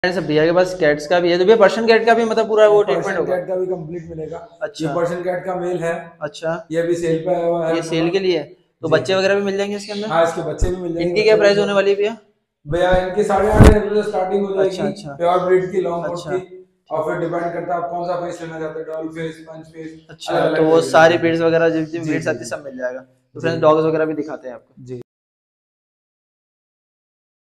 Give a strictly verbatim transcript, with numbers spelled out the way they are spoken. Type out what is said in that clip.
सब भैया के पास कैट्स का भी है, तो भैया पर्शियन कैट का भी मतलब पूरा वो ट्रीटमेंट होगा? कैट का भी कंप्लीट मिलेगा। अच्छा, ये पर्शियन कैट का मेल है। अच्छा, ये भी सेल पे आया हुआ है। ये सेल के लिए है, तो बच्चे वगैरह भी मिल जाएंगे इसके अंदर? हाँ, इसके बच्चे भी मिल जाएंगे। इनकी क्या प्राइस होने वाली है भैया? भैया इनकी साढ़े आठ हजार रुपए स्टार्टिंग हो अच्छा, जाएगी अच्छा, प्योर ब्रीड की, लॉन्ग कोट अच्छा, की। और फिर डिपेंड करता है आप कौन सा फेस लेना चाहते हैं, डॉल फेस, पंच फेस, अच्छा, अलग तो अलग वो फेस सारी मिलेंगे। ब्रीड्स वगैरह जितनी जी ब्रीड्स जी आती है जी सब मिल जाएगा। तो जी फ्रेंड्स डॉग्स वगैरह भी दिखाते हैं आपको। जी।